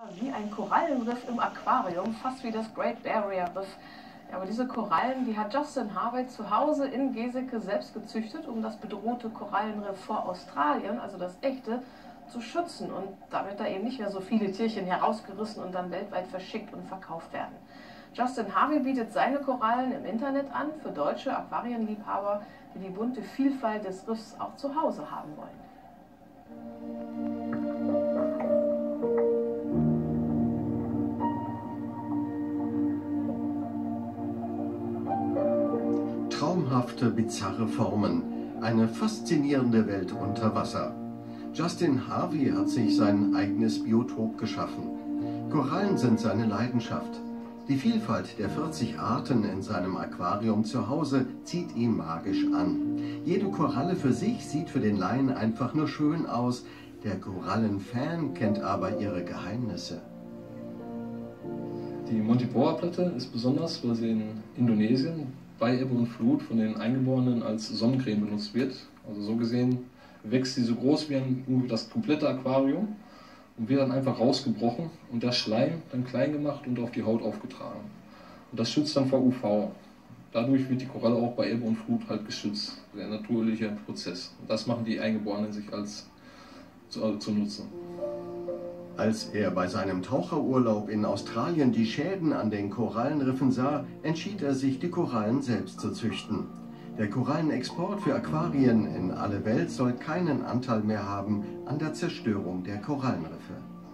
Wie ein Korallenriff im Aquarium, fast wie das Great Barrier Reef. Ja, aber diese Korallen, die hat Justin Harvey zu Hause in Geseke selbst gezüchtet, um das bedrohte Korallenriff vor Australien, also das echte, zu schützen und damit da eben nicht mehr so viele Tierchen herausgerissen und dann weltweit verschickt und verkauft werden. Justin Harvey bietet seine Korallen im Internet an für deutsche Aquarienliebhaber, die die bunte Vielfalt des Riffs auch zu Hause haben wollen. Traumhafte, bizarre Formen, eine faszinierende Welt unter Wasser. Justin Harvey hat sich sein eigenes Biotop geschaffen. Korallen sind seine Leidenschaft. Die Vielfalt der 40 Arten in seinem Aquarium zu Hause zieht ihn magisch an. Jede Koralle für sich sieht für den Laien einfach nur schön aus. Der Korallenfan kennt aber ihre Geheimnisse. Die Montipora-Platte ist besonders, weil sie in Indonesien bei Ebbe und Flut von den Eingeborenen als Sonnencreme benutzt wird. Also so gesehen wächst sie so groß wie das komplette Aquarium und wird dann einfach rausgebrochen und der Schleim dann klein gemacht und auf die Haut aufgetragen. Und das schützt dann vor UV. Dadurch wird die Koralle auch bei Ebbe und Flut halt geschützt, der natürliche Prozess. Und das machen die Eingeborenen sich als zu nutzen. Als er bei seinem Taucherurlaub in Australien die Schäden an den Korallenriffen sah, entschied er sich, die Korallen selbst zu züchten. Der Korallenexport für Aquarien in alle Welt soll keinen Anteil mehr haben an der Zerstörung der Korallenriffe.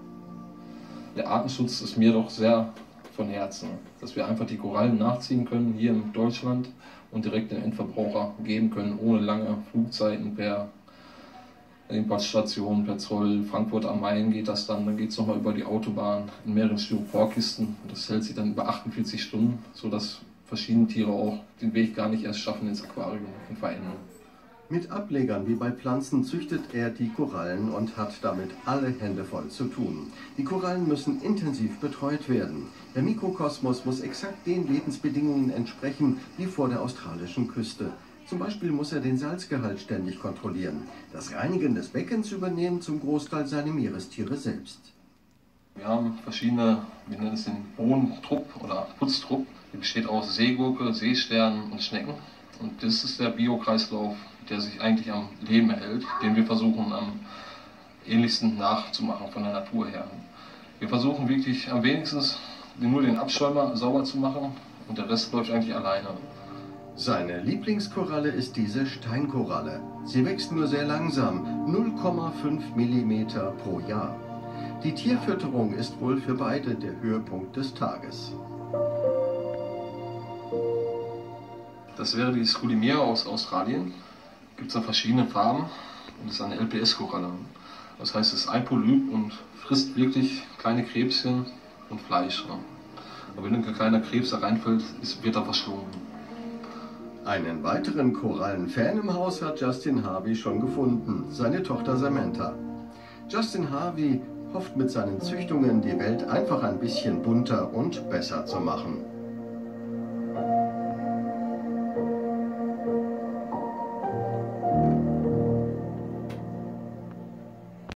Der Artenschutz ist mir doch sehr von Herzen, dass wir einfach die Korallen nachziehen können hier in Deutschland und direkt den Endverbraucher geben können, ohne lange Flugzeiten per Importstationen, per Zoll. Frankfurt am Main geht das dann geht es nochmal über die Autobahn in mehreren Styroporkisten. Das hält sich dann über 48 Stunden, sodass verschiedene Tiere auch den Weg gar nicht erst schaffen ins Aquarium und verenden. Mit Ablegern wie bei Pflanzen züchtet er die Korallen und hat damit alle Hände voll zu tun. Die Korallen müssen intensiv betreut werden. Der Mikrokosmos muss exakt den Lebensbedingungen entsprechen wie vor der australischen Küste. Zum Beispiel muss er den Salzgehalt ständig kontrollieren. Das Reinigen des Beckens übernehmen zum Großteil seine Meerestiere selbst. Wir haben verschiedene, wir nennen es den Bodentrupp oder Putztrupp. Der besteht aus Seegurke, Seesternen und Schnecken. Und das ist der Biokreislauf, der sich eigentlich am Leben erhält, den wir versuchen am ähnlichsten nachzumachen von der Natur her. Wir versuchen wirklich am wenigsten nur den Abschäumer sauber zu machen und der Rest läuft eigentlich alleine. Seine Lieblingskoralle ist diese Steinkoralle. Sie wächst nur sehr langsam, 0,5 mm pro Jahr. Die Tierfütterung ist wohl für beide der Höhepunkt des Tages. Das wäre die Sculimea aus Australien. Gibt es in verschiedenen Farben und das ist eine LPS-Koralle. Das heißt, es ist ein Polyp und frisst wirklich kleine Krebschen und Fleisch. Aber wenn ein kleiner Krebs da reinfällt, wird er verschlungen. Einen weiteren Korallenfan im Haus hat Justin Harvey schon gefunden, seine Tochter Samantha. Justin Harvey hofft mit seinen Züchtungen, die Welt einfach ein bisschen bunter und besser zu machen.